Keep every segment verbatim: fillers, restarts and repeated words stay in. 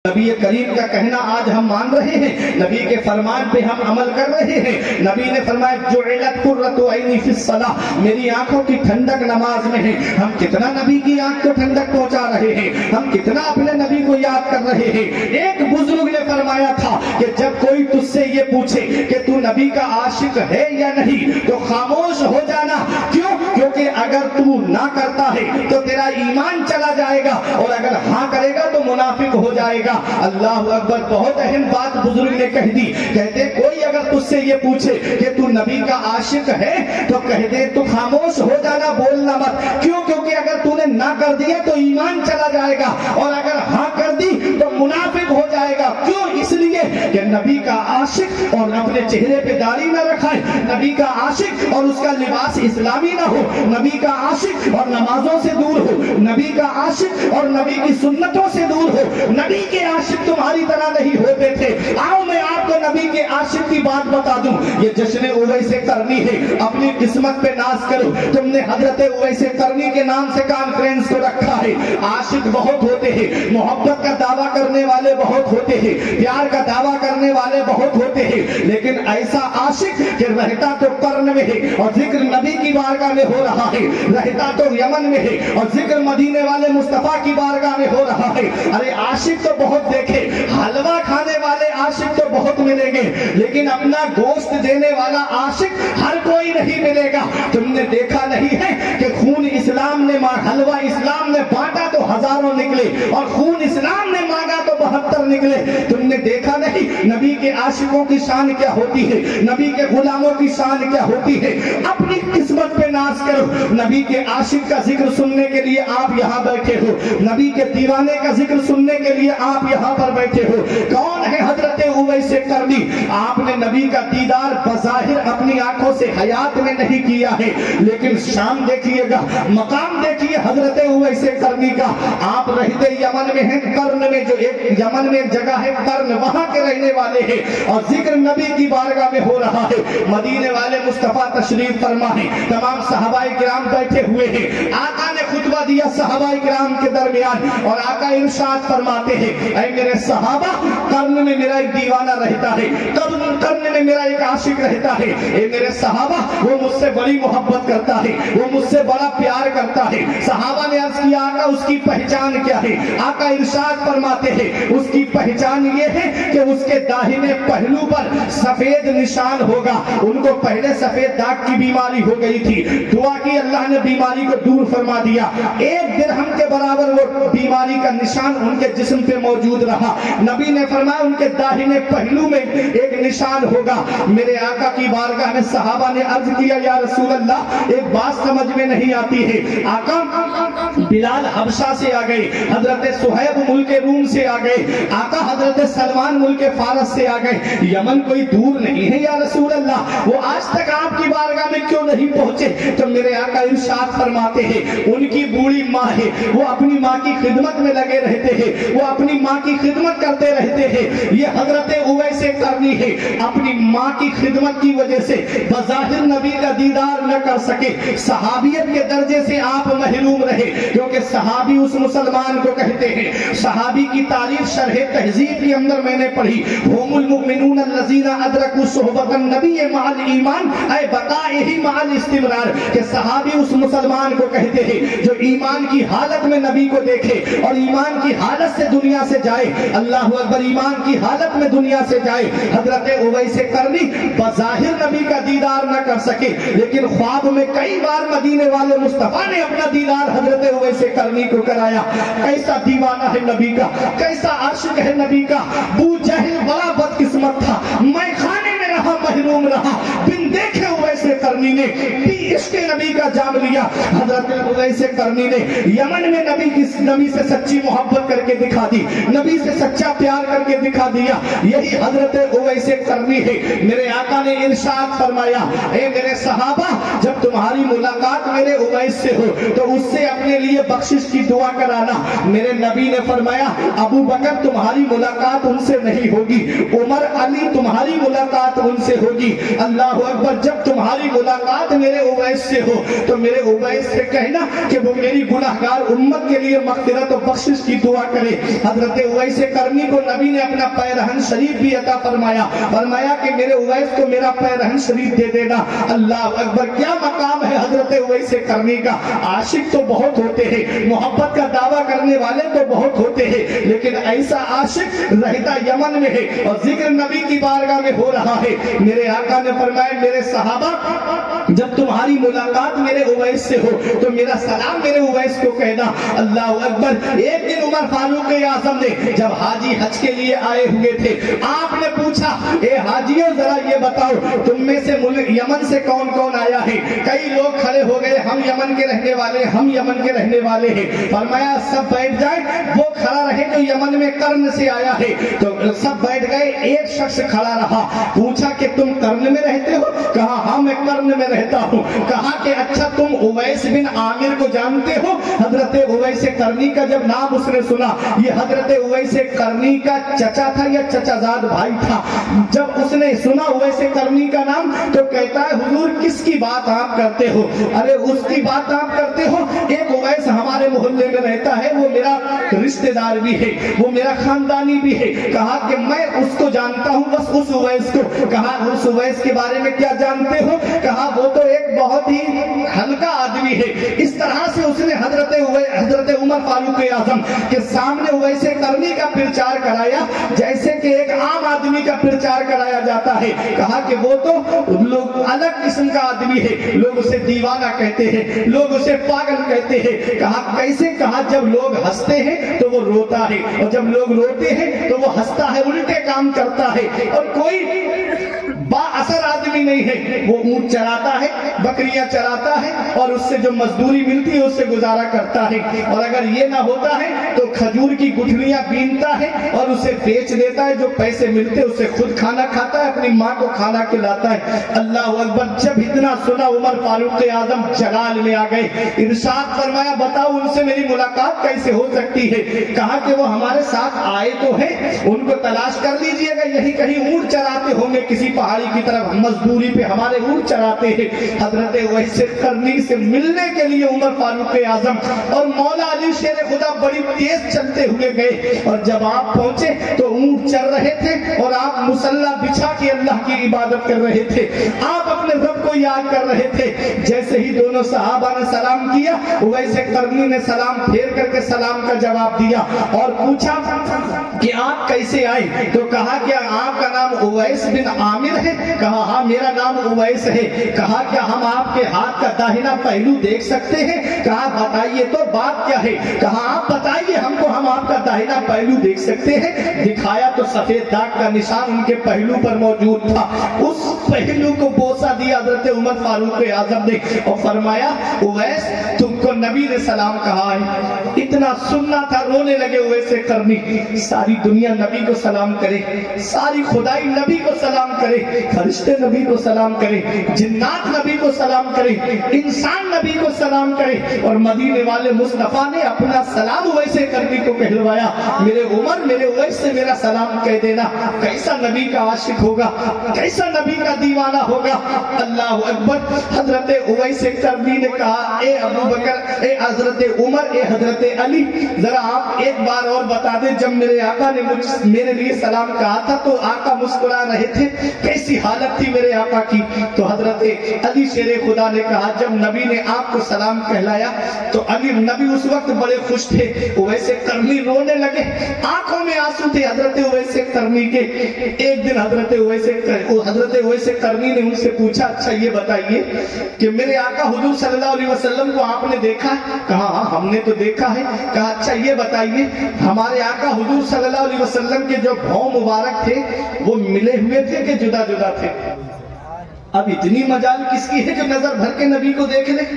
نبی کریم کا کہنا آج ہم مان رہے ہیں، نبی کے فرمان پہ ہم عمل کر رہے ہیں۔ نبی نے فرمایا جعلت قرۃ عینی فی الصلاۃ، میری آنکھوں کی ٹھنڈک نماز میں ہے۔ ہم کتنا نبی کی آنکھ کو ٹھنڈک پہنچا رہے ہیں، ہم کتنا اپنے نبی کو یاد کر رہے ہیں۔ ایک بزرگ نے فرمایا تھا کہ جب کوئی تجھ سے یہ پوچھے کہ تو نبی کا عاشق ہے یا نہیں تو خاموش ہو جانا۔ کیوں؟ کیونکہ اگر تو نہ کرتا ہے تو تیرا ایمان چلا جائے گا، اور اگر ہاں کرے گا تو منافق ہو جائے گا۔ اللہ اکبر، بہت اہم بات بزرگ نے کہہ دی۔ کہتے کوئی اگر تجھ سے یہ پوچھے کہ تو نبی کا عاشق ہے تو کہہ دے تو خاموش ہو جانا، بولنا مت۔ کیوں؟ کیونکہ اگر تو نے نہ کر دیا تو ایمان چلا جائے گا، اور اگر ہاں کر دی تو منافق ہو جائے گا۔ کیوں؟ اس لیے کہ نبی کا عاشق اور اپنے چہرے پہ داڑھی نہ رکھائے، نبی کا عاشق اور اس کا لباس اسلامی نہ ہو، نبی کا عاشق اور نمازوں سے دور ہو، نبی کا عاشق اور نبی کی سنتوں سے دور ہو۔ نبی کے عاشق تمہاری طرح نہیں ہوتے تھے۔ آؤ میں آپ کو نبی کے عاشق کی بات بتا دوں۔ یہ جشن اویس قرنی ہے، اپنی قسمت پہ ناز کرو۔ تم نے حضرت اویس قرنی کے نام سے کانفرنس کو رکھا ہے۔ عاشق بہت ہوتے ہیں، محبت کا دعویٰ کرنے والے بہت ہوتے ہیں، پیار کا دعویٰ کرنے والے بہت ہوتے ہیں، لیکن ایسا عاشق کہ رہتا تو قرن میں ہے اور ذکر نبی کی بارگاہ میں ہو رہا ہے، رہتا تو یمن میں ہے اور ذکر مدینے والے مصطفیٰ کی بارگاہ میں ہو رہا ہے۔ ارے عاشق تو بہت دیکھے، حلوہ کھانے والے عاشق تو بہت ملیں گے، لیکن اپنا گوشت دینے والا عاشق ہر کوئی نہیں ملے گا۔ تم نے دیکھا نہیں ہے کہ خون اسلام نے حلوہ اسلام نے بانٹا تو ہزاروں نکلے، اور خون اسلام نے مانگا تو بہتر نکلے۔ تم نے دیکھا نہیں نبی کے عاشقوں کی شان کیا ہوتی ہے، نبی کے غلاموں کی شان کیا ہوتی ہے۔ اپنی قسمت پہ ناز کرو۔ نبی کے عاشق کا ذکر سننے کے لیے آپ یہاں بیٹھے ہو، نبی کے دیوانے کا ذکر سننے کے لیے آپ یہاں پر بیٹھے ہو۔ کون ہے حضرت اویس قرنی؟ آپ نے نبی کا دیدار بظاہر اپنی آنکھوں سے حیات میں نہیں کیا ہے، لیکن شام دیکھیے گا، مقام دیکھیے حضرت اویس قرنی کا۔ آپ رہتے یمن میں ہیں، قرن میں جو ایک یمن میں ایک جگہ ہے قرن، وہاں کے رہنے والے ہیں، اور ذکر نبی کی بارگاہ میں ہو رہا ہے۔ مدینے والے مصطفیٰ تشریف فرما ہے، تمام صحابہ کرام بیٹھے ہوئے ہیں۔ آقا نے خطبہ دیا صحابہ کرام کے درمیان، اور آقا ارشاد فرماتے ہیں اے میرے صحابہ، قرن میں میرا ایک دیوانہ رہتا ہے، قرن میں میرا ایک عاشق رہتا ہے۔ اے میرے صحابہ، وہ مجھ سے بڑی محبت کرتا ہے، وہ مجھ سے بڑا پیار کرتا ہے۔ صحابہ نے عرض کیا آقا اس کی پہچان کیا ہے؟ آقا ارشاد فرماتے ہیں اس کی پہچان یہ ہے کہ اس کے داہنے پہلو پر سفید نشان ہوگا۔ ان کو پہلے سفید داغ کی بیماری ہو گئی تھی، دعا کی اللہ نے بیماری کو دور فرما دیا۔ ایک درہم کے برابر وہ بیماری کا نشان ان کے جسم پہ موجود رہا۔ نبی نے فرمایا ان کے داہنے پہلو میں ایک نشان ہوگا۔ میرے آقا کی بارگاہ میں صحابہ نے عرض کیا یا رسول اللہ ایک بات سمجھ میں نہیں آتی ہے۔ آقا بلال حبشہ سے آ گئے، حضرت صہیب ملک روم سے آ گئے، آقا حضرت سلمان ملک فارس سے آ گئے، یمن کوئی دور نہیں ہے یا رسول اللہ، وہ آج تک آپ کی بارگاہ میں کیوں نہیں پہنچے؟ تو میرے آقا ارشاد فرماتے ہیں ان کی بوڑھی ماں ہے، وہ اپنی ماں کی خدمت میں لگے رہتے ہیں، وہ اپنی ماں کی خدمت کرتے رہتے ہیں۔ یہ حضرت اویس قرنی ہے، اپنی ماں کی خدمت کی وجہ سے بظاہر نبی کا دیدار نہ کر سکے، صحابیت کے درجے سے آپ محروم رہے، کیونکہ صحابی اس مسلمان کو کہتے ہیں۔ صحابی کی تعریف شرح تہذیب کے اندر میں نے پڑھی، هم المؤمنون الذین ادرکوا صحبت النبی مع الایمان اے بقائہ مع الاستمرار، کہ صحابی اس مسلمان کو کہتے ہیں جو ایمان کی حالت میں نبی کو دیکھے اور ایمان کی حالت سے دنیا سے جائے۔ اللہ اکبر، ایمان کی حالت میں دنیا سے جائے۔ حضرت اویس قرنی بظاہر نبی کا دیدار نہ کر سکے، لیکن خواب میں کئی بار مدینے والے مصطفیٰ نے اپنا دیدار حضرت اویس قرنی کو کرایا۔ کیسا دیوانہ ہے نبی کا، کیسا عاشق ہے نبی کا۔ ابو جہل بڑا بدقسمت تھا، میں خانے میں رہا، محروم رہا، بن دیکھے اویس قرنی نے بھی عشق نبی کا جام لیا۔ حضرت اویس قرنی نے یمن میں نبی کی نبی سے سچی محبت کر کے دکھا دی، نبی سے سچا پیار کر کے دکھا دیا۔ یہی حضرت اویس قرنی ہے۔ میرے آقا نے ارشاد فرمایا اے میرے صحابہ، جب تمہاری ملاقات میرے اویس سے ہو تو اس سے اپنے لیے بخشش کی دعا کرانا۔ میرے نبی نے فرمایا ابو بکر تمہاری ملاقات ان سے نہیں ہوگی، عمر علی تمہاری ملاقات ان سے ہوگی۔ اللہ اکبر، جب تمہاری मुलाकात मेरे उवैस से हो तो मेरे उवैस से कहना कि वो मेरी गुनाहगार उम्मत के लिए मग़फ़िरत और बख्शिश की दुआ करे। हजरत उवैस करनी को नबी ने अपना पैरहन शरीफ भी अता फरमाया, फरमाया कि मेरे उवैस को मेरा पैरहन शरीफ दे देना। अल्लाह अकबर, क्या मकाम है हजरत उवैस करनी का। आशिक तो बहुत होते हैं, मोहब्बत का दावा करने वाले तो बहुत होते हैं, लेकिन ऐसा आशिक रहता यमन में है और जिक्र नबी की बारगाह में हो रहा है। मेरे आका ने फरमाया, मेरे सहाबा जब तुम्हारी मुलाकात मेरे उवैस से हो तो मेरा सलाम मेरे उवैस को कहना। अल्लाह अकबर। एक दिन उमर फारूक आज़म ने जब हाजी हज के लिए आए हुए थे, आपने पूछा, ए हाजियों जरा ये बताओ तुम में से यमन से कौन कौन आया है। कई लोग खड़े हो गए, हम यमन के रहने वाले हम यमन के रहने वाले हैं। फरमाया सब बैठ जाए। वो खड़ा रहे जो यमन में कर्न से आया है, तो सब बैठ गए। एक शख्स खड़ा रहा, पूछा कि तुम कर्न में रहते हो? कहा हाँ मैं कर्न में रहता हूँ। कहा कि अच्छा तुम उवैस बिन आमिर को जानते हो? हजरत उवैस करनी का जब नाम उसने सुना, ये हजरत उवैस करनी का चचा था या चचाजाद भाई था। जब उसने सुना उवैस करनी का नाम तो कहता है, हुजूर किसकी बात आप करते हो? अरे उसकी बात आप करते हो, एक उवैस हमारे मोहल्ले में रहता है, वो मेरा रिश्तेदार भी है, वो मेरा खानदानी भी है। कहा कि मैं उसको जानता हूँ, बस उस उवैस को। कहा उस उवैस के बारे में क्या जानते हो? कहा वो तो एक बहुत ही हल्का आदमी है। इस तरह से उसने हजरत हजरत उमर फारूक आजम के सामने उवैस करनी का प्रचार कराया जैसे कि एक आम आदमी का प्रचार कराया जाता है। कहा कि वो तो लोग अलग किस्म का आदमी है, लोग उसे दीवाना कहते हैं, लोग उसे पागल कहते हैं। कहा कैसे? कहा जब लोग हंसते हैं तो वो रोता है और जब लोग रोते हैं तो वो हंसता है, उल्टे काम करता है। और कोई बाअसर आदमी नहीं है, वो ऊंट चराता है, बकरियां चराता है और उससे जो मजदूरी मिलती है उससे गुजारा करता है। और अगर ये ना होता है तो खजूर की गुठलियां बीनता है और उसे बेच देता है, जो पैसे मिलते हैं उससे खुद खाना खाता है, अपनी माँ को खाना खिलाता है। अल्लाह अकबर। जब इतना सुना उमर फारूक आजम जलाल में आ गए, इरशाद फरमाया, बताओ उनसे मेरी मुलाकात कैसे हो सकती है? कहा कि वो हमारे साथ आए तो है, उनको तलाश कर लीजिएगा, यही कहीं ऊंट चराते होंगे किसी पहाड़ी की तरफ, मजदूरी पे हमारे ऊंट चराते हैं। हजरत उवैस करनी से मिलने के लिए उमर फारूक आजम और मौला अली शेर खुदा बड़ी तेज चलते हुए गए और जब आप पहुंचे तो ऊंट चल रहे थे और आप मुसल्ला बिछा के अल्लाह की इबादत कर रहे थे, आप अपने रब को याद कर रहे थे। जैसे ही दोनों सहाबा ने सलाम किया, उवैस करनी ने सलाम फेर करके सलाम का जवाब दिया और पूछा कि आप कैसे आए? तो कहा कि आपका नाम उवैस बिन आमिर है? कहा हाँ मेरा नाम उवैस है। कहा क्या हम आपके हाथ का दाहिना पहलू देख सकते हैं? कहा बताइए तो बात क्या है? कहा आप बताइए हमको, हम आपका दाहिना पहलू देख सकते हैं। दिखाया तो सफेद दाग का निशान उनके पहलू पर मौजूद था। उस पहलू को बोसा दिया हजरत उमर फारूक आजम ने और फरमाया, उवैस तुमको नबी ने सलाम कहा है। इतना सुनना था, रोने लगे उवैस करनी। सारी दुनिया नबी को सलाम करे, सारी खुदाई नबी को सलाम करे, फरिश्ते नबी को सलाम करे, जिन्नात नबी को सलाम करे, इंसान नबी को सलाम करे और मदीने वाले मुस्तफा ने अपना सलाम उवैस करनी को कहलवाया। मेरे उमर मेरे उवैस से मेरा सलाम कह देना। कैसा नबी का आशिक होगा, कैसा नबी का दीवाना होगा। अल्लाह अकबर। हजरत उवैस करनी ने कहा, ए अबू बकर, ए हजरत उमर, ए हजरत अली, जरा आप एक बार और बता दें, जब मेरे आका ने मुझ मेरे लिए सलाम कहा था तो आका मुस्कुरा रहे थे, कैसी हालत थी मेरे आका की? तो हजरत अली शेरे खुदा ने कहा, जब नबी ने आपको सलाम कहलाया तो अली नबी उस वक्त बड़े खुश थे। उवैस करनी रोने लगे, आंखों में आंसू थे हजरत उवैस करनी के। एक दिन हजरत उवैस हजरत उवैस करनी ने उनसे पूछा, अच्छा ये बताइए कि मेरे आका हुजूर सल्लल्लाहु अलैहि वसल्लम को आपने देखा है? कहा हाँ हमने तो देखा है। कहा अच्छा ये बताइए, हमारे आका हुजूर सल्लल्लाहु अलैहि वसल्लम के जो भौं मुबारक थे वो मिले हुए थे कि जुदा जुदा थे? अब इतनी मजाल किसकी है जो नजर भर के नबी को देख ले?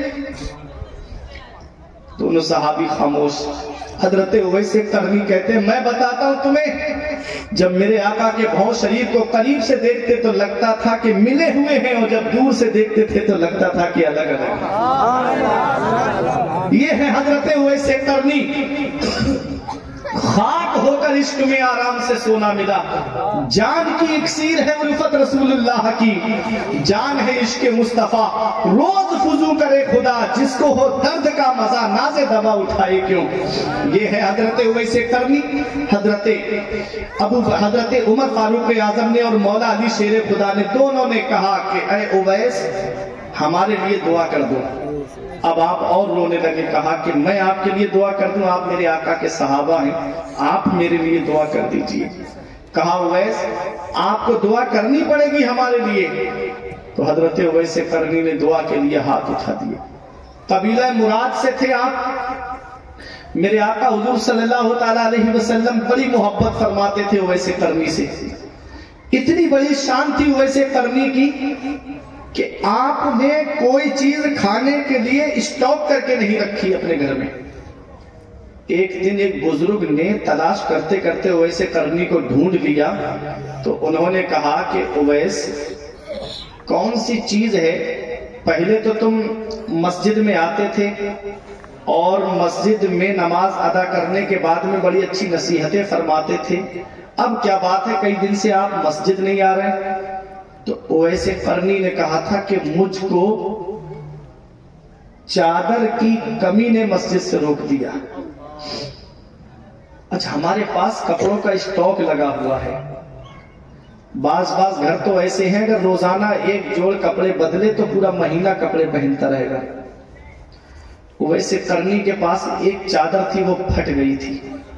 दोनों सहाबी खामोश। हजरत उवैस करनी कहते हैं, मैं बताता हूं तुम्हें, जब मेरे आका के भौं शरीफ को करीब से देखते तो लगता था कि मिले हुए हैं और जब दूर से देखते थे तो लगता था कि अलग अलग। ये है हजरत उवैस करनी। خاک ہو کر عشق میں آرام سے سونا ملا. جان کی اکسیر ہے الفت رسول اللہ کی, جان ہے عشق مصطفیٰ روز فضو کرے خدا, جس کو ہو درد کا مزہ ناز دوا اٹھائے کیوں. یہ ہے حضرت اویس کرنی. حضرت ابو حضرت عمر فاروق اعظم نے اور مولا علی شیر خدا نے دونوں نے کہا کہ اے اویس ہمارے لیے دعا کر دو. اب آپ اور رونے لگے. کہا کہ میں آپ کے لیے دعا کر دوں, آپ میرے آقا کے صحابہ ہیں, آپ میرے لیے دعا کر دیجئے. کہا اویس آپ کو دعا کرنی پڑے گی ہمارے لیے. تو حضرت اویس کرنی نے دعا کے لیے ہاتھ اٹھا دیے. قبیلہ مراد سے تھے آپ. میرے آقا حضور صلی اللہ تعالی علیہ وسلم بڑی محبت فرماتے تھے اویس کرنی سے. اتنی بڑی شان تھی اویس کرنی کی کہ آپ نے کوئی چیز کھانے کے لیے اسٹاک کر کے نہیں رکھی اپنے گھر میں. ایک دن ایک بزرگ نے تلاش کرتے کرتے اویس کرنی کو ڈھونڈ لیا. تو انہوں نے کہا کہ اویس کون سی چیز ہے, پہلے تو تم مسجد میں آتے تھے اور مسجد میں نماز ادا کرنے کے بعد میں بڑی اچھی نصیحتیں فرماتے تھے, اب کیا بات ہے کئی دن سے آپ مسجد نہیں آ رہے. تو اویس کرنی نے کہا تھا کہ مجھ کو چادر کی کمی نے مسجد سے روک دیا. اچھا ہمارے پاس کپڑوں کا اسٹاک لگا ہوا ہے. بعض بعض گھر تو ایسے ہیں اگر روزانہ ایک جوڑ کپڑے بدلے تو پورا مہینہ کپڑے پہنتا رہے گا. اویس کرنی کے پاس ایک چادر تھی وہ پھٹ گئی تھی.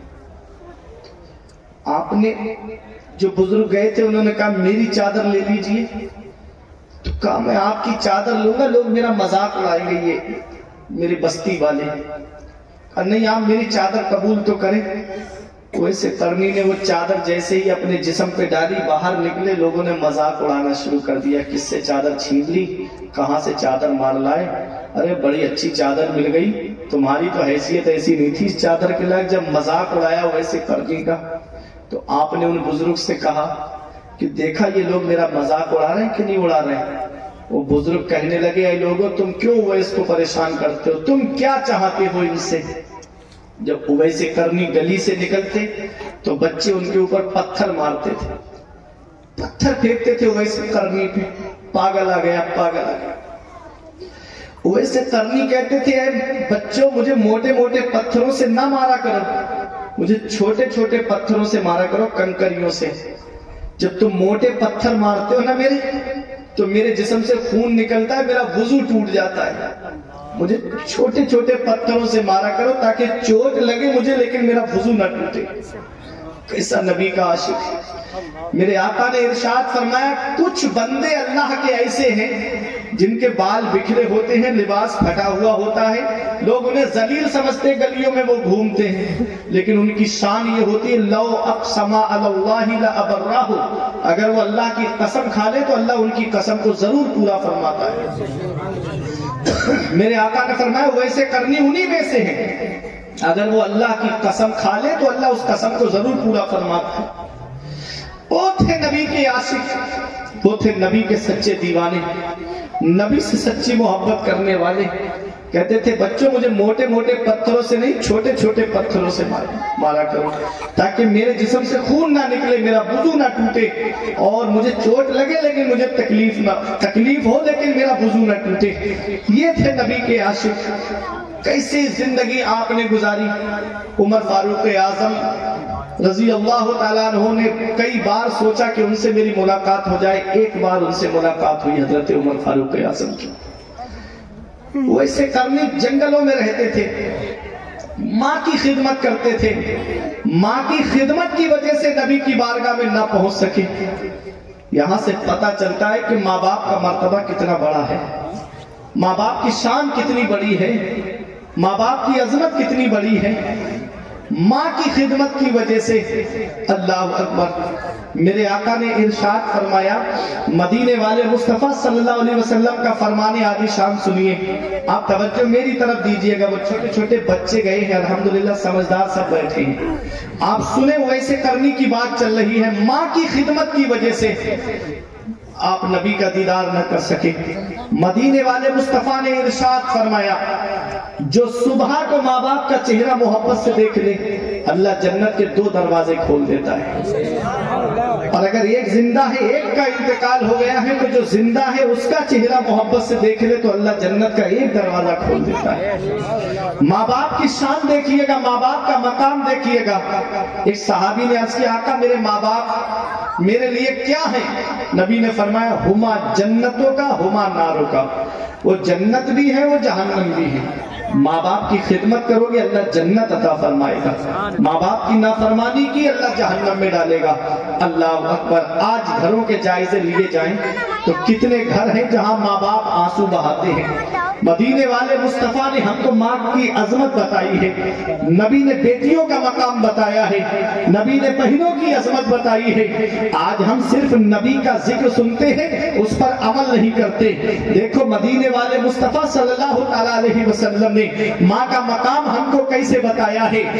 آپ نے جو بزرگ گئے تھے انہوں نے کہا میری چادر لے لیجئے. تو کہا میں آپ کی چادر لوں گا, لوگ میرا مذاق اڑائیں گے یہ میری بستی والے. کہا نہیں آپ میری چادر قبول تو کریں. اویس کرنی نے وہ چادر جیسے ہی اپنے جسم پہ ڈالی باہر نکلے, لوگوں نے مذاق اڑانا شروع کر دیا. کس سے چادر چھین لی, کہاں سے چادر مار لائے, ارے بڑی اچھی چادر مل گئی, تمہاری تو حیثیت ایسی نہیں تھی اس چادر کے لائق. جب مذاق اڑایا اویس کرنی کا تو آپ نے ان بزرگ سے کہا کہ دیکھا یہ لوگ میرا مذاق اڑا رہے ہیں کہ نہیں اڑا رہے ہیں. وہ بزرگ کہنے لگے اے لوگوں تم کیوں اویس کو پریشان کرتے ہو, تم کیا چاہتے ہو ان سے. جب اویس کرنی گلی سے نکلتے تو بچے ان کے اوپر پتھر مارتے تھے, پتھر پھینکتے تھے اویس کرنی پہ. پاگل آ گیا پاگل آ گیا. اویس کرنی کہتے تھے اے بچوں مجھے موٹے موٹے پتھروں سے نہ مارا کرو, مجھے چھوٹے چھوٹے پتھروں سے مارا کرو, کنکریوں سے. جب تم موٹے پتھر مارتے ہو نا میرے تو میرے جسم سے خون نکلتا ہے, میرا وضو ٹوٹ جاتا ہے. مجھے چھوٹے چھوٹے پتھروں سے مارا کرو تاکہ چوٹ لگے مجھے لیکن میرا وضو نہ ٹوٹے. کیسا نبی کا عاشق. میرے آقا نے ارشاد فرمایا کچھ بندے اللہ کے ایسے ہیں جن کے بال بکھرے ہوتے ہیں, لباس پھٹا ہوا ہوتا ہے, لوگ انہیں ذلیل سمجھتے, گلیوں میں وہ گھومتے ہیں, لیکن ان کی شان یہ ہوتی ہے لو اقسم علی اللہ لابرہ, اگر وہ اللہ کی قسم کھا لے تو اللہ ان کی قسم کو ضرور پورا فرماتا ہے. میرے آقا نے فرمایا ویسے کرنی انہی میں سے ہیں, اگر وہ اللہ کی قسم کھا لے تو اللہ اس قسم کو ضرور پورا فرماتا ہے. وہ تھے نبی کے عاشق, وہ تھے نبی کے سچے دیوانے, نبی سے سچی محبت کرنے والے. کہتے تھے بچوں مجھے موٹے موٹے پتھروں سے نہیں چھوٹے چھوٹے پتھروں سے مارا کرو تاکہ میرے جسم سے خون نہ نکلے, میرا وضو نہ ٹوٹے, اور مجھے چوٹ لگے لیکن مجھے تکلیف نہ تکلیف ہو لیکن میرا وضو نہ ٹوٹے. یہ تھے نبی کے عاشق. کیسی زندگی آپ نے گزاری. عمر فاروق اعظم رضی اللہ تعالیٰ عنہ نے کئی بار سوچا کہ ان سے میری ملاقات ہو جائے. ایک بار ان سے ملاقات ہوئی حضرت عمر فاروق اعظم کی. ویسے کرنی جنگلوں میں رہتے تھے, ماں کی خدمت کرتے تھے, ماں کی خدمت کی وجہ سے نبی کی بارگاہ میں نہ پہنچ سکے. یہاں سے پتہ چلتا ہے کہ ماں باپ کا مرتبہ کتنا بڑا ہے, ماں باپ کی شان کتنی بڑی ہے, ماں باپ کی عظمت کتنی بڑی ہے. ماں کی خدمت کی وجہ سے. اللہ اکبر. میرے آقا نے ارشاد فرمایا, مدینے والے مصطفیٰ صلی اللہ علیہ وسلم کا فرمان عالی شان سنیے. آپ توجہ میری طرف دیجئے گا, وہ چھوٹے چھوٹے بچے گئے ہیں الحمدللہ, سمجھدار سب بیٹھے ہیں. آپ سنیں ویسے کرنی کی بات چل رہی ہے. ماں کی خدمت کی وجہ سے آپ نبی کا دیدار نہ کر سکے. مدینے والے مصطفیٰ نے ارشاد فرمایا, جو صبح کو ماں باپ کا چہرہ محبت سے دیکھ لے اللہ جنت کے دو دروازے کھول دیتا ہے، اور اگر ایک زندہ ہے ایک کا انتقال ہو گیا ہے تو جو زندہ ہے اس کا چہرہ محبت سے دیکھ لے تو اللہ جنت کا ایک دروازہ کھول دیتا ہے۔ ماں باپ کی شان دیکھیے گا، ماں باپ کا مقام دیکھیے گا۔ ایک صحابی نے عرض کیا آقا میرے ماں باپ میرے لیے کیا ہے؟ نبی نے فرمایا ہما جنتوں کا ہما ناروں کا، وہ جنت بھی ہے وہ جہنم بھی ہے۔ ماں باپ کی خدمت کرو گے اللہ جنت عطا فرمائے گا، ماں باپ کی نافرمانی کی اللہ جہنم میں ڈالے گا۔ اللہ اکبر۔ آج گھروں کے جائزے لیے جائیں تو کتنے گھر ہیں جہاں ماں باپ آنسو بہاتے ہیں۔ مدینے والے مصطفیٰ نے ہم کو ماں کی عظمت بتائی ہے، نبی نے بیٹیوں کا مقام بتایا ہے، نبی نے بہنوں کی عظمت بتائی ہے۔ آج ہم صرف نبی کا ذکر سنتے ہیں اس پر عمل نہیں کرتے۔ دیکھو مدینے والے مصطفیٰ صلی اللہ تعالیٰ علیہ وسلم نے ماں کا مقام ہم کو کیسے بتایا ہے۔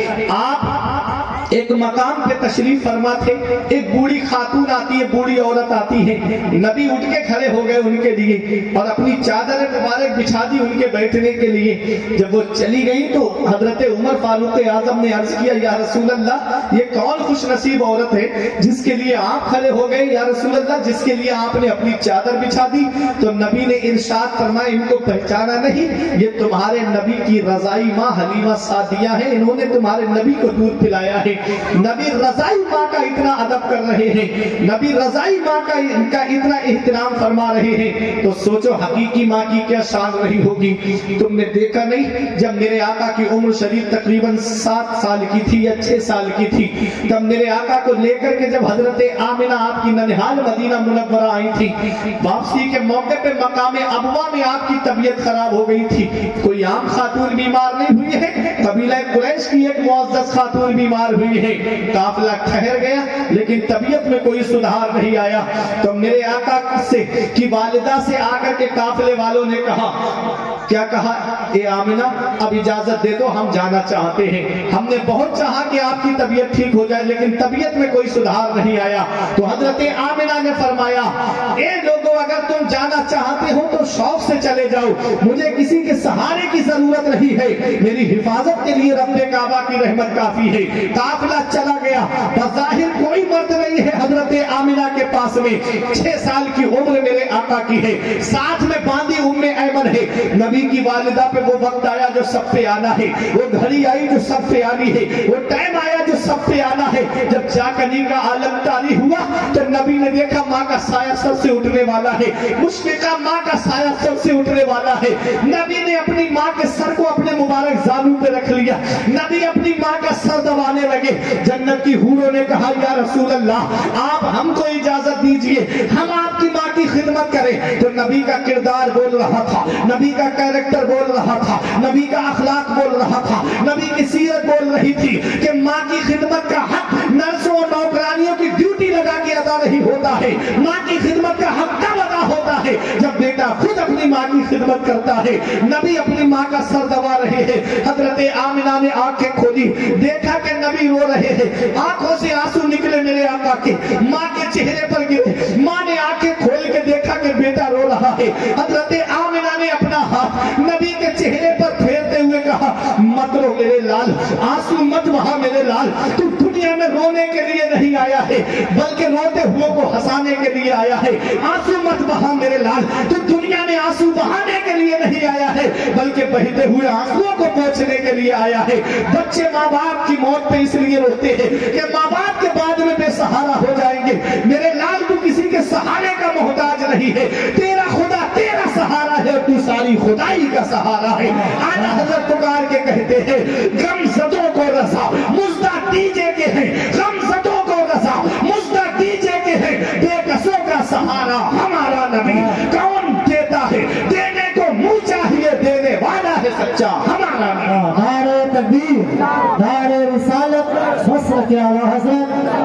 آپ ایک مقام پہ تشریف فرما تھے، ایک بوڑھی خاتون آتی ہے، بوڑھی عورت آتی ہے، نبی اٹھ کے کھڑے ہو گئے ان کے لیے اور اپنی چادر مبارک بچھا دی ان کے بیٹھنے کے لیے۔ جب وہ چلی گئی تو حضرت عمر فاروق اعظم نے عرض کیا یا رسول اللہ یہ کون خوش نصیب عورت ہے جس کے لیے آپ کھڑے ہو گئے یا رسول اللہ، جس کے لیے آپ نے اپنی چادر بچھا دی؟ تو نبی نے ارشاد فرمایا ان کو پہچانا نہیں، یہ تمہارے نبی کی رضائی ماں حلیمہ سعدیہ ہے، انہوں نے تمہارے نبی کو دودھ پلایا ہے۔ نبی رضائی ماں کا اتنا ادب کر رہے ہیں، نبی رضائی ماں کا ان کا اتنا احترام فرما رہے ہیں، تو سوچو حقیقی ماں کی کیا شان رہی ہوگی۔ تم نے دیکھا نہیں جب میرے آقا کی عمر شریف تقریباً سات سال کی تھی یا چھ سال کی تھی، تب میرے آقا کو لے کر کے جب حضرت آمنہ آپ کی ننہال مدینہ منورہ آئی تھی، واپسی کے موقع پہ مقام ابوا میں آپ کی طبیعت خراب ہو گئی تھی۔ کوئی عام خاتون بیمار نہیں ہوئی ہے، قبیلہ قریش کی ایک معزز خاتون بیمار ہوئی ہے، قافلہ ٹھہر گیا لیکن طبیعت میں کوئی سدھار نہیں آیا۔ تو میرے آقا سے کی والدہ سے آ کر کے قافلے والوں نے کہا، کیا کہا؟ اے آمنہ اب اجازت دے دو ہم جانا چاہتے ہیں، ہم نے بہت چاہا کہ آپ کی طبیعت ٹھیک ہو جائے لیکن طبیعت میں کوئی سدھار نہیں آیا۔ تو حضرت آمنہ نے فرمایا اے لوگو اگر تم جانا چاہتے ہو تو شوق سے چلے جاؤ، مجھے کسی کے سہارے کی ضرورت نہیں ہے، میری حفاظت کے لیے رب کعبہ کی رحمت کافی ہے۔ قافلہ چلا گیا، بظاہر کوئی مرد نہیں ہے حضرت آمنہ کے پاس میں، چھ سال کی عمر میرے آقا کی ہے، ساتھ میں باندھی ام ایمن ہے۔ نبی کی والدہ پہ وہ وقت آیا جو سب پہ آنا ہے، وہ گھڑی آئی جو سب پہ آنی ہے، وہ ٹائم آیا جو سب پہ آنا ہے۔ جب چاکنی کا عالم طاری ہوا تو نبی نے دیکھا ماں کا سایہ سر سے اٹھنے والا ہے، مشفقہ ماں کا سایہ سر سے اٹھنے والا ہے۔ نبی نے اپنی ماں کے سر کو اپنے مبارک زانوں پہ رکھ لیا، نبی اپنی ماں کا سر دبانے لگے۔ جنت کی حوروں نے کہا یا رسول اللہ آپ ہم کو اجازت دیجئے ہم آپ کی ماں کی خدمت کریں۔ تو نبی کا کردار بول رہا تھا، نبی کا کریکٹر بول رہا تھا، نبی کا اخلاق بول رہا تھا، نبی کی سیرت بول رہی تھی کہ ماں کی خدمت کا حق نرسوں اور نوکرانیوں کی ڈیوٹی لگا کے ادا نہیں ہوتا ہے، ماں کی خدمت کا حق تب ادا ہوتا ہے جب بیٹا خود اپنی ماں کی خدمت کرتا ہے۔ نبی اپنی ماں کا سر دبا رہے ہیں، حضرت آمنہ نے آنکھیں کھولی، دیکھا کہ نبی رو رہے ہیں، آنکھوں سے آنسو نکلے میرے آقا کے، ماں کے چہرے پر گرے، ماں نے آنکھیں کھول کے دیکھا کہ بیٹا رو رہا ہے۔ حضرت آمنہ نے اپنا ہاتھ نبی کے چہرے پر پھیرتے ہوئے کہا مت رو میرے لال، آنسو مت بہا میرے لال، تو دنیا میں رونے کے لیے نہیں آیا ہے بلکہ روتے ہوئے کو ہنسانے کے لیے آیا ہے۔ آنسو مت بہا میرے لال، تو دنیا میں آنسو بہانے کے لیے نہیں آیا ہے بلکہ بہتے ہوئے آنسوؤں کو پوچھنے کے لیے آیا ہے۔ بچے ماں باپ کی موت پہ اس لیے روتے ہیں کہ ماں باپ کے بعد میں بے سہارا ہو جائیں گے۔ میرے لال تو کسی کے سہارے کا محتاج نہیں ہے، تیرا خدا تیرا سہارا ہے، تو ساری خدائی کا سہارا ہے۔ آج حضرت پکار کے کہتے ہیں غم زدوں کو رضا مزدہ دیجے کے ہیں، غم زدوں کو رضا مزدہ دیجے کے ہیں، بے کسوں کا سہارا ہمارا نبی کون دیتا ہے، دینے کو منہ چاہیے، دینے والا ہے سچا ہمارا نبی۔ نعرہ تکبیر، نعرہ رسالت، مصر کے اعلیٰ حضرت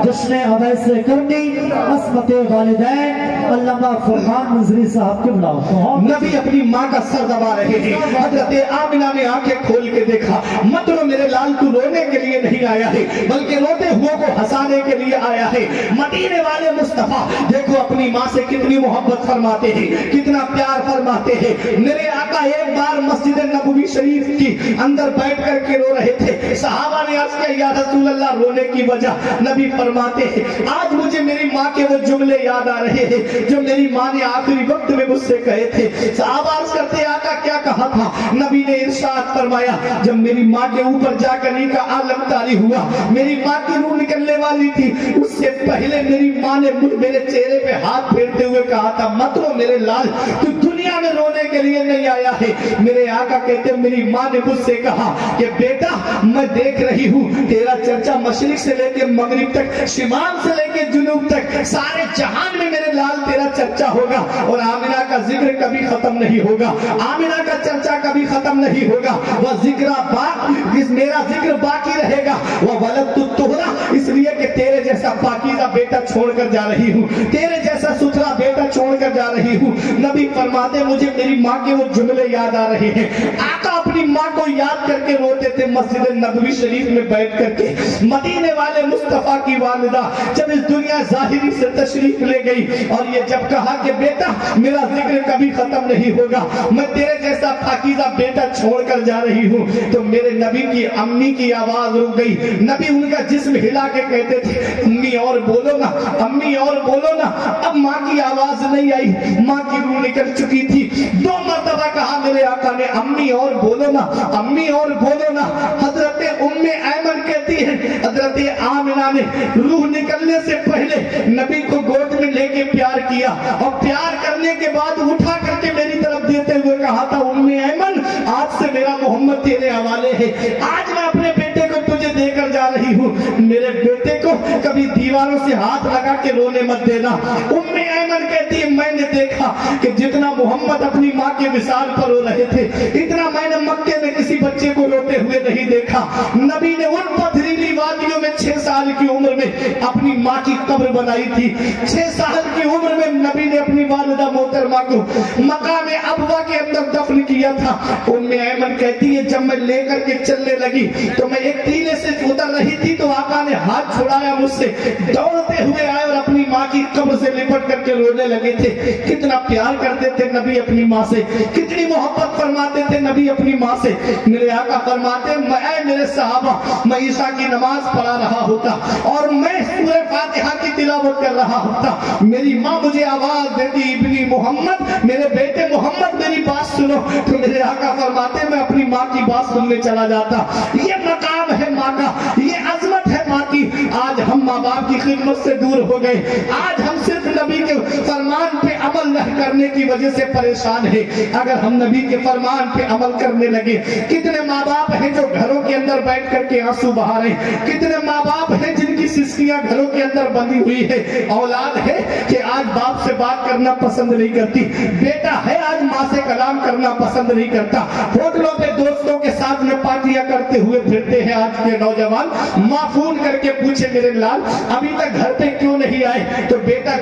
جشن اویس کرنی عصمت والدین علامہ فرمان منظری صاحب کے بلاؤ. نبی اپنی ماں کا سر دبا رہے ہیں. حضرت آمنہ نے آنکھیں کھول کے دیکھا. مطلب میرے لال تو رونے کے لیے نہیں آیا ہے بلکہ روتے ہوئے کو ہنسانے کے لیے آیا ہے. مدینے والے مصطفیٰ دیکھو اپنی ماں سے کتنی محبت فرماتے ہیں, کتنا پیار فرماتے ہیں. میرے آقا ایک بار مسجد نبوی شریف کی اندر بیٹھ کر کے رو رہے تھے. صحابہ نے عرض کیا یا رسول اللہ رونے کی وجہ؟ نبی فرماتے ہیں آج مجھے میری ماں کے وہ جملے یاد آ رہے ہیں جو میری ماں نے آخری وقت میں مجھ سے کہے تھے. صحابہ عرض کرتے آقا کیا کہا تھا؟ نبی نے ارشاد فرمایا جب میری ماں کے اوپر جا کر کا عالم طاری ہوا, میری ماں کی روح نکلنے والی تھی, اس سے پہلے میری ماں نے میرے چہرے پہ ہاتھ پھیرتے ہوئے کہا تھا مت رو میرے لال, تو دنیا میں رونے کے لیے نہیں آیا ہے. میرے آقا کہتے میری ماں نے مجھ سے کہا کہ بیٹا میں دیکھ رہی ہوں تیرا چرچا مشرق سے لے کے مغرب تک, شمال سے لے کے جنوب تک, سارے جہان میں میرے لال تیرا چرچا ہوگا اور آمنہ کا ذکر کبھی ختم نہیں ہوگا, آمنہ کا چرچا کبھی ختم نہیں ہوگا. وہ ذکر باق میرا ذکر باقی رہے گا. وہ ولدت الطہرا اس لیے کہ تیرے جیسا پاکیزہ بیٹا چھوڑ کر جا رہی ہوں, تیرے جیسا ستھرا بیٹا چھوڑ کر جا رہی ہوں. نبی فرماتے مجھے میری ماں کے وہ جملے یاد آ رہے ہیں. آقا اپنی ماں کو یاد کر کے روتے تھے مسجد نبوی شریف میں بیٹھ کر کے. مدینے والے مصطفیٰ کی والدہ جب اس دنیا ظاہری سے تشریف لے گئی اور یہ جب کہا کہ بیٹا میرا ذکر کبھی ختم نہیں ہوگا, میں تیرے جیسا پاکیزہ بیٹا چھوڑ کر جا رہی ہوں, تو میرے نبی کی امی کی آواز رک گئی. نبی ان کا جسم ہلا کے کہتے تھے امی اور بولو نا, امی اور بولو نا. اب ماں کی آواز نہیں آئی, ماں کی روح نکل چکی تھی. دو مرتبہ کہا میرے آقا نے امی اور بولو نا, امی اور بولو نا. حضرت ام ایمن کہتی ہے حضرت آمنہ نے روح نکلنے سے پہلے نبی کو گود میں لے کے پیار کیا اور پیار کرنے کے بعد اٹھا کر کے میری طرف دیتے ہوئے کہا تھا ام ایمن آج سے میرا محمد تیرے حوالے ہے, آج میں اپنے بیٹے کو تجھے دے کر جا رہی ہوں, میرے بیٹے کو کبھی دیواروں سے ہاتھ لگا کے رونے مت دینا. ام ایمن کہتی ہے میں نے دیکھا کہ جتنا محمد اپنی ماں کے وصال پر رو رہے تھے اتنا میں نے مکے میں کسی بچے کو روتے ہوئے نہیں دیکھا. نبی نے ان پتھریلی وادیوں میں چھ سال کی عمر میں اپنی ماں کی قبر بنائی تھی. چھ سال کی عمر میں نبی نے اپنی والدہ محترمہ کو مقام ابوا کے اندر دفن کیا تھا. ام ایمن کہتی ہے جب میں لے کر کے چلنے لگی تو میں ایک ٹیلے سے اتر رہی تھی تو آقا نے ہاتھ چھڑایا مجھ سے, دوڑتے ہوئے آئے اور اپنی ماں کی قبر سے لپٹ کر کے رونے لگے تھے. کتنا پیار کرتے تھے نبی اپنی ماں سے, کتنی محبت فرماتے تھے نبی اپنی ماں سے. میرے آقا فرماتے میں اے میرے صحابہ میں عشاء کی نماز پڑھا رہا ہوتا اور میں سورہ فاتحہ کی تلاوت کر رہا ہوتا, میری ماں مجھے آواز دیتی ابنی محمد میرے بیٹے محمد میری بات سنو, تو میرے آقا فرماتے میں اپنی ماں کی بات سننے چلا جاتا. یہ مقام ہے ماں کا, یہ عظمت ہے ماں کی. آج ہم ماں باپ کی خدمت سے دور ہو گئے, آج ہم صرف نبی کے فرمان پہ عمل نہ کرنے کی وجہ سے پریشان ہیں. اگر ہم نبی کے فرمان پہ عمل کرنے لگے, کتنے ماں باپ ہیں جو گھروں کے اندر بیٹھ کر کے آنسو بہا رہے ہیں, کتنے ماں باپ ہیں جن کی سسکیاں گھروں کے اندر بندھی ہوئی ہے. اولاد ہے کہ آج باپ سے بات کرنا پسند نہیں کرتی, بیٹا ہے آج ماں سے کلام کرنا پسند نہیں کرتا. ہوٹلوں پہ دوستوں کے ساتھ میں پارٹیاں کرتے ہوئے پھرتے ہیں آج کے نوجوان. ماں فون کر کے پوچھے میرے لال ابھی تک گھر پہ کیوں نہیں آئے, تو بیٹا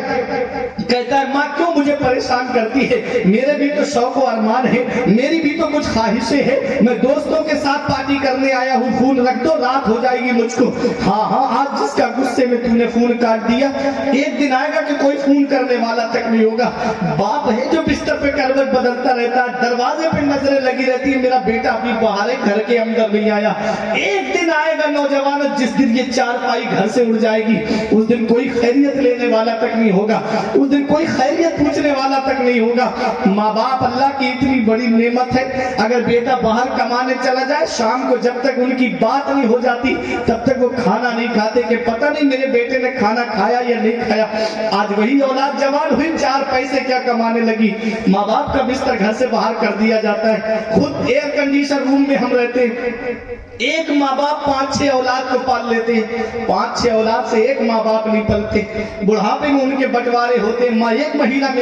کہتا ہے ماں کیوں مجھے پریشان کرتی ہے, میرے بھی تو شوق و ارمان ہے, میری بھی تو کچھ خواہشیں ہیں, میں دوستوں کے ساتھ پارٹی کرنے آیا ہوں, فون رکھ دو رات ہو جائے گی مجھ کو. ہاں ہاں آج جس کا غصے میں تم نے فون کاٹ دیا, ایک دن آئے گا کہ کوئی فون کرنے والا تک نہیں ہوگا. باپ ہے جو بستر پہ کروٹ بدلتا رہتا ہے, دروازے پہ نظریں لگی رہتی ہے میرا بیٹا ابھی باہر ہے گھر کے اندر نہیں آیا. ایک دن آئے گا نوجوان جس دن یہ چار پائی گھر سے اڑ جائے گی, اس دن کوئی خیریت لینے والا تک نہیں ہوگا, اس دن کوئی خیریت پوچھنے والا تک نہیں ہوگا. ماں باپ اللہ کی اتنی بڑی نعمت ہے, اگر بیٹا باہر کمانے چلا جائے شام کو جب تک ان کی بات نہیں ہو جاتی تب تک وہ کھانا نہیں کھاتے کہ پتہ نہیں میرے بیٹے نے کھانا کھایا یا نہیں کھایا. آج وہی اولاد جوان ہوئی چار پیسے کیا کمانے لگی, ماں باپ کا بستر گھر سے باہر کر دیا جاتا ہے. خود ایئر کنڈیشن روم میں ہم رہتے ہیں, ایک ماں باپ پانچ چھ اولاد کو پال لیتے ہیں, پانچ چھ اولاد سے ایک ماں باپ نہیں پلتے. بڑھاپے میں ان کے بٹوارے ہوتے ہیں, ماں ایک مہینہ میرے گھر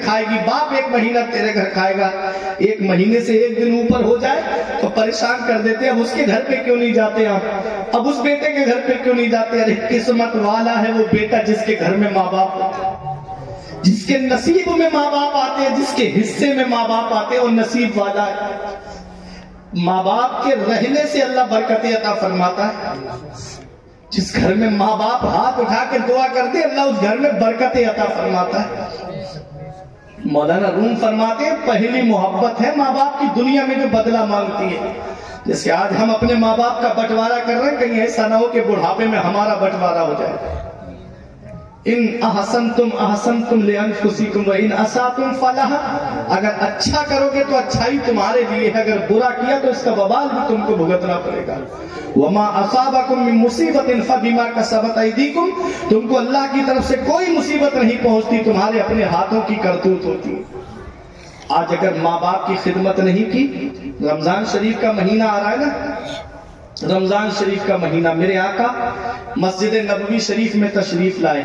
کھائے گی، باپ ایک مہینہ تیرے گھر کھائے گا، ایک مہینے سے ایک دن اوپر ہو جائے تو پریشان کر دیتے، اب اس کے گھر پہ کیوں نہیں جاتے آپ، اب اس بیٹے کے گھر پہ کیوں نہیں جاتے؟ ارے قسمت والا ہے وہ بیٹا جس کے گھر میں ماں باپ ہوتے ہیں، جس کے نصیب میں ماں باپ آتے ہیں، جس کے حصے میں ماں باپ آتے ہیں، وہ نصیب والا ہے۔ ماں باپ کے رہنے سے اللہ برکت عطا فرماتا ہے۔ جس گھر میں ماں باپ ہاتھ اٹھا کے دعا کرتے اللہ اس گھر میں برکت عطا فرماتا ہے۔ مولانا روم فرماتے ہیں پہلی محبت ہے ماں باپ کی دنیا میں جو بدلہ مانگتی ہے۔ جیسے آج ہم اپنے ماں باپ کا بٹوارا کر رہے ہیں، کہیں ایسا نہ ہو کہ بڑھاپے میں ہمارا بٹوارا ہو جائے۔ ان احسنتم احسنتم لانفسکم وان اسأتم فلھا، اگر اچھا کرو گے تو اچھائی تمہارے لیے ہے، اگر برا کیا تو اس کا وبال بھی تم کو بھگتنا پڑے گا۔ وما اصابکم من مصیبت فبما کسبت ایدیکم، تم کو اللہ کی طرف سے کوئی مصیبت نہیں پہنچتی، تمہارے اپنے ہاتھوں کی کرتوت ہوتی ہے۔ آج اگر ماں باپ کی خدمت نہیں کی، رمضان شریف کا مہینہ آ رہا ہے نا، رمضان شریف کا مہینہ، میرے آقا مسجد نبوی شریف میں تشریف لائے۔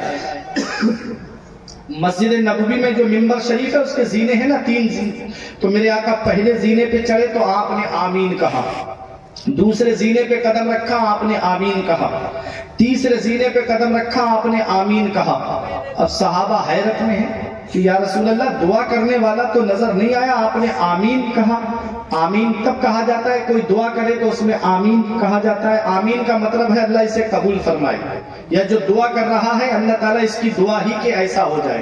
مسجد نبوی میں جو منبر شریف ہے اس کے زینے ہیں نا تین زینے، تو میرے آقا پہلے زینے پہ چڑھے تو آپ نے آمین کہا، دوسرے زینے پہ قدم رکھا آپ نے آمین کہا، تیسرے زینے پہ قدم رکھا آپ نے آمین کہا۔ اب صحابہ حیرت میں ہیں کہ یا رسول اللہ دعا کرنے والا تو نظر نہیں آیا، آپ نے آمین کہا۔ آمین تب کہا جاتا ہے کوئی دعا کرے تو اس میں آمین کہا جاتا ہے، آمین کا مطلب ہے اللہ اسے قبول فرمائے، یا جو دعا کر رہا ہے اللہ تعالیٰ اس کی دعا ہی کہ ایسا ہو جائے۔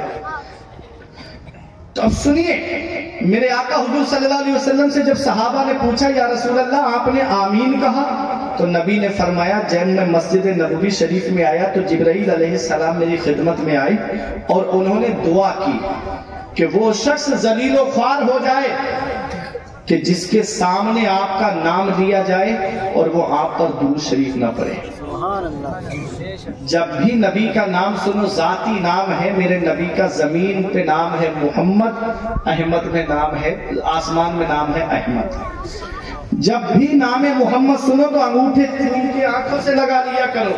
تو اب سنیے، میرے آقا حضور صلی اللہ علیہ وسلم سے جب صحابہ نے پوچھا یا رسول اللہ آپ نے آمین کہا، تو نبی نے فرمایا جب میں مسجد نبوی شریف میں آیا تو جبرائیل علیہ السلام میری خدمت میں آئی اور انہوں نے دعا کی کہ وہ شخص ذلیل و خوار ہو جائے کہ جس کے سامنے آپ کا نام لیا جائے اور وہ آپ پر درود شریف نہ پڑھے۔ جب بھی نبی کا نام سنو، ذاتی نام ہے میرے نبی کا، زمین پہ نام ہے محمد، احمد میں نام ہے، آسمان میں نام ہے احمد۔ جب بھی نام محمد سنو تو انگوٹھے چوم کے آنکھوں سے لگا لیا کرو۔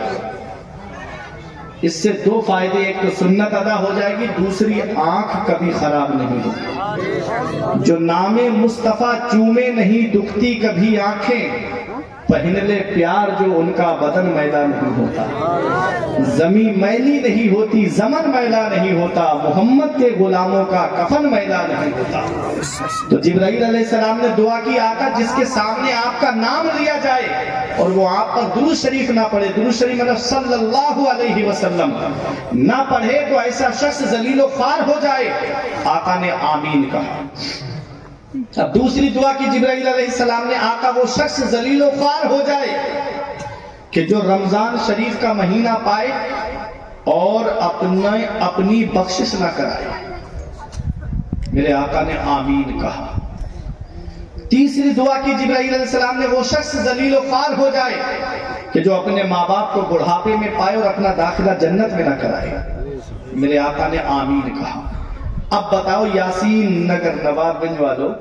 اس سے دو فائدے، ایک تو سنت ادا ہو جائے گی، دوسری آنکھ کبھی خراب نہیں ہوگی۔ جو نام مصطفیٰ چومے نہیں دکھتی کبھی آنکھیں، پہن لے پیار جو ان کا بدن میلا نہیں ہوتا، زمین میلی نہیں ہوتی، زمن میلا نہیں ہوتا، محمد کے غلاموں کا کفن میلا نہیں ہوتا۔ تو جبرائیل علیہ السلام نے دعا کی آقا جس کے سامنے آپ کا نام لیا جائے اور وہ آپ پر درود شریف نہ پڑھے، درود شریف مطلب صلی اللہ علیہ وسلم نہ پڑھے تو ایسا شخص ذلیل و خوار ہو جائے۔ آقا نے آمین کہا۔ اب دوسری دعا کی جبرائیل علیہ السلام نے، آقا وہ شخص ذلیل و خوار ہو جائے کہ جو رمضان شریف کا مہینہ پائے اور اپنے اپنی بخشش نہ کرائے۔ میرے آقا نے آمین کہا۔ تیسری دعا کی جبرائیل علیہ السلام نے، وہ شخص ذلیل و خوار ہو جائے کہ جو اپنے ماں باپ کو بڑھاپے میں پائے اور اپنا داخلہ جنت میں نہ کرائے۔ میرے آقا نے آمین کہا۔ اب بتاؤ یاسین نگر نواب گنج والوں،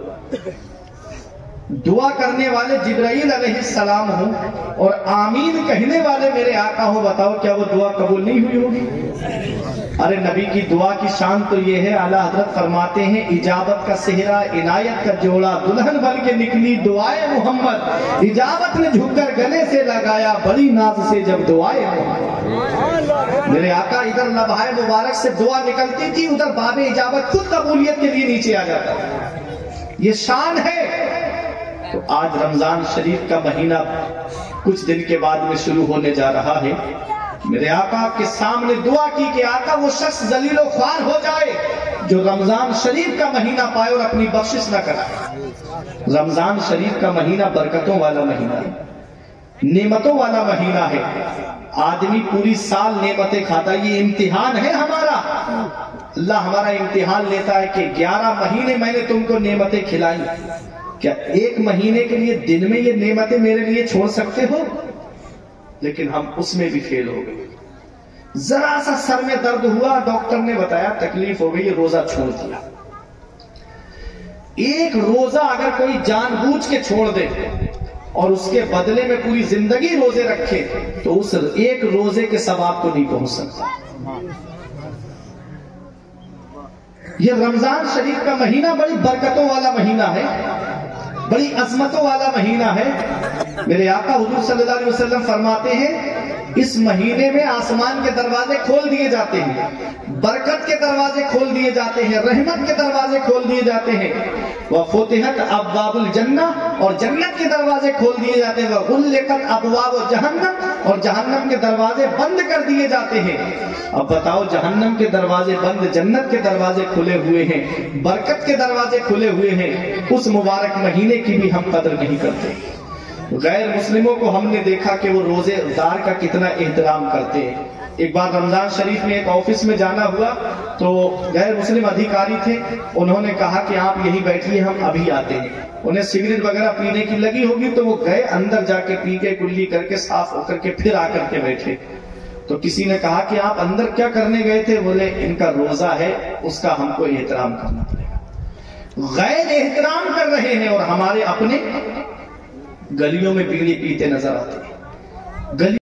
دعا کرنے والے جبرائیل علیہ السلام ہوں اور آمین کہنے والے میرے آقا ہو، بتاؤ کیا وہ دعا قبول نہیں ہوئی ہوگی؟ ارے نبی کی دعا کی شان تو یہ ہے، اعلیٰ حضرت فرماتے ہیں اجابت کا صحرا عنایت کا جوڑا دلہن بن کے نکلی دعائے محمد، اجابت نے جھک کر گلے سے لگایا بڑی ناز سے جب دعائے محمد۔ میرے آقا ادھر لبہائے مبارک سے دعا نکلتی تھی، ادھر باب اجابت خود قبولیت کے لیے نیچے آ جاتا ہے، یہ شان ہے۔ تو آج رمضان شریف کا مہینہ کچھ دن کے بعد میں شروع ہونے جا رہا ہے۔ میرے آقا کے سامنے دعا کی کہ آقا وہ شخص ذلیل و خوار ہو جائے جو رمضان شریف کا مہینہ پائے اور اپنی بخشش نہ کرائے۔ رمضان شریف کا مہینہ برکتوں والا مہینہ ہے، نعمتوں والا مہینہ ہے۔ آدمی پوری سال نعمتیں کھاتا، یہ امتحان ہے ہمارا، اللہ ہمارا امتحان لیتا ہے کہ گیارہ مہینے میں نے تم کو نعمتیں کھلائی، کیا ایک مہینے کے لیے دن میں یہ نعمتیں میرے لیے چھوڑ سکتے ہو؟ لیکن ہم اس میں بھی فیل ہو گئے۔ ذرا سا سر میں درد ہوا، ڈاکٹر نے بتایا تکلیف ہو گئی، روزہ چھوڑ دیا۔ ایک روزہ اگر کوئی جان بوجھ کے چھوڑ دے اور اس کے بدلے میں پوری زندگی روزے رکھے تو اس ایک روزے کے ثواب کو نہیں پہنچ سکتا۔ یہ رمضان شریف کا مہینہ بڑی برکتوں والا مہینہ ہے، بڑی عظمتوں والا مہینہ ہے۔ میرے آقا حضور صلی اللہ علیہ وسلم فرماتے ہیں اس مہینے میں آسمان کے دروازے کھول دیے جاتے ہیں، برکت کے دروازے کھول دیے جاتے ہیں، رحمت کے دروازے کھول دیے جاتے ہیں، وفتحت ابواب الجنہ، اور جنت کے دروازے کھول دیے جاتے ہیں، وغلقت ابواب جہنم، اور جہنم کے دروازے بند کر دیے جاتے ہیں۔ اب بتاؤ، جہنم کے دروازے بند، جنت کے دروازے کھلے ہوئے ہیں، برکت کے دروازے کھلے ہوئے ہیں، اس مبارک مہینے کی بھی ہم قدر نہیں کرتے۔ غیر مسلموں کو ہم نے دیکھا کہ وہ روزے دار کا کتنا احترام کرتے ہیں۔ ایک بار رمضان شریف میں ایک آفس میں جانا ہوا تو غیر مسلم ادھیکاری تھے، انہوں نے کہا کہ آپ یہی بیٹھیے، ہم ابھی آتے ہیں۔ انہیں سگریٹ وغیرہ پینے کی لگی ہوگی تو وہ گئے اندر، جا کے پی کے کلی کر کے صاف ہو کر کے پھر آ کر کے بیٹھے۔ تو کسی نے کہا کہ آپ اندر کیا کرنے گئے تھے؟ بولے ان کا روزہ ہے، اس کا ہم کو احترام کرنا پڑے گا۔ غیر احترام کر رہے ہیں اور ہمارے اپنے گلیوں میں بیڑی پیتے نظر آتے ہیں۔ گلی